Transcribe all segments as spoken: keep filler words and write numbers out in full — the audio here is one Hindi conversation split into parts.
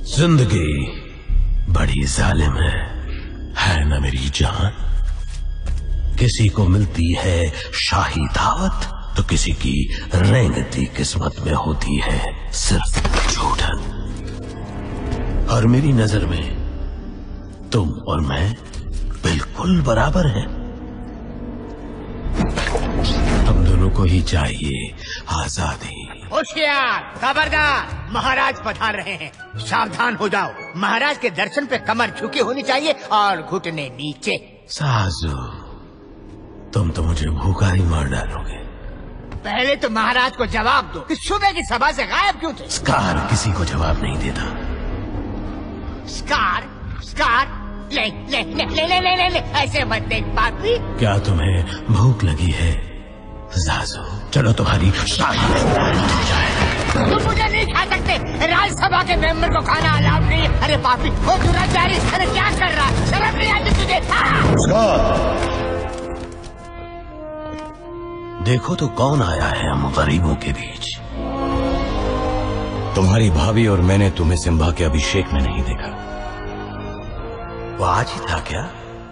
जिंदगी बड़ी जालिम है है न मेरी जान। किसी को मिलती है शाही दावत तो किसी की रेंगती किस्मत में होती है सिर्फ झूठन। और मेरी नजर में तुम और मैं बिल्कुल बराबर हैं। हम दोनों को ही चाहिए आजादी। होशियार, खबरदार, महाराज पधार रहे हैं, सावधान हो जाओ। महाराज के दर्शन पे कमर झुकी होनी चाहिए और घुटने नीचे। साजू, तुम तो मुझे भूखा ही मार डालोगे। पहले तो महाराज को जवाब दो कि सुबह की सभा से गायब क्यों थे? स्कार किसी को जवाब नहीं देता। स्कार, स्कार, ले ले ले ले ले ले ले, ले। ऐसे मत देख पापी। क्या तुम्हें भूख लगी है जाजू? चलो तुम्हारी शादी जाए। तुम मुझे नहीं खा सकते, राज्यसभा के मेंबर को खाना अलाउ नहीं है। अरे पापी, वो दुराचारी, अरे क्या कर रहा है? शर्म नहीं आती तुझे? देखो तो कौन आया है हम गरीबों के बीच। तुम्हारी भाभी और मैंने तुम्हें सिम्बा के अभिषेक में नहीं देखा। वो आज ही था क्या?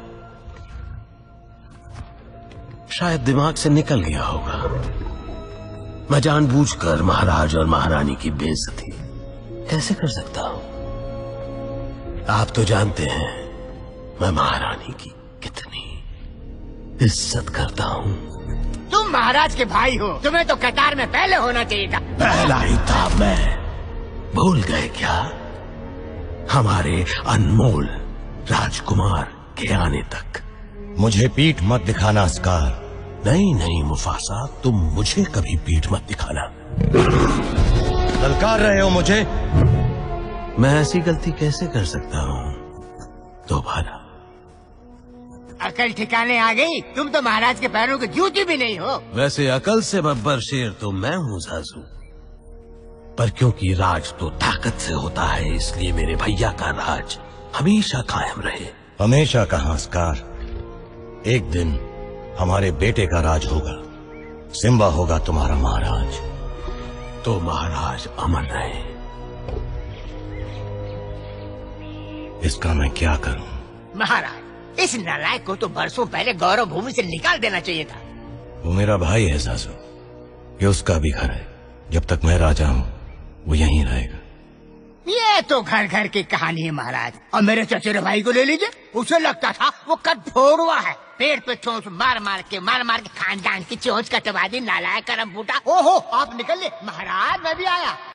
शायद दिमाग से निकल गया होगा। मैं जानबूझकर महाराज और महारानी की बेइज्जती कैसे कर सकता हूं? आप तो जानते हैं मैं महारानी की कितनी इज्जत करता हूं। तुम महाराज के भाई हो, तुम्हें तो कतार में पहले होना चाहिए था। पहला ही था मैं। भूल गए क्या? हमारे अनमोल राजकुमार के आने तक। मुझे पीठ मत दिखाना स्कार। नहीं नहीं मुफासा, तुम मुझे कभी पीठ मत दिखाना। ललकार रहे हो मुझे? मैं ऐसी गलती कैसे कर सकता हूँ दोबारा? अकल ठिकाने आ गई? तुम तो महाराज के पैरों की जूती भी नहीं हो। वैसे अकल से बब्बर शेर तो मैं हूँ जाजू, पर क्योंकि राज तो ताकत से होता है इसलिए मेरे भैया का राज हमेशा कायम रहे। हमेशा कहाँ स्कार, एक दिन हमारे बेटे का राज होगा। सिम्बा होगा तुम्हारा महाराज। तो महाराज अमर रहे। इसका मैं क्या करूं? महाराज, इस नालायक को तो बरसों पहले गौरव भूमि से निकाल देना चाहिए था। वो मेरा भाई है सासू, ये उसका भी घर है। जब तक मैं राजा हूँ वो यहीं रहेगा। ये तो घर घर की कहानी है महाराज। और मेरे चचेरे भाई को ले लीजिए, उसे लगता था वो कद फोड़ुआ है। पेड़ पे चोंच मार मार के मार मार के खानदान की चोंच कटवा दी नालायक करम फूटा। ओहो, आप निकल ले महाराज, मैं भी आया।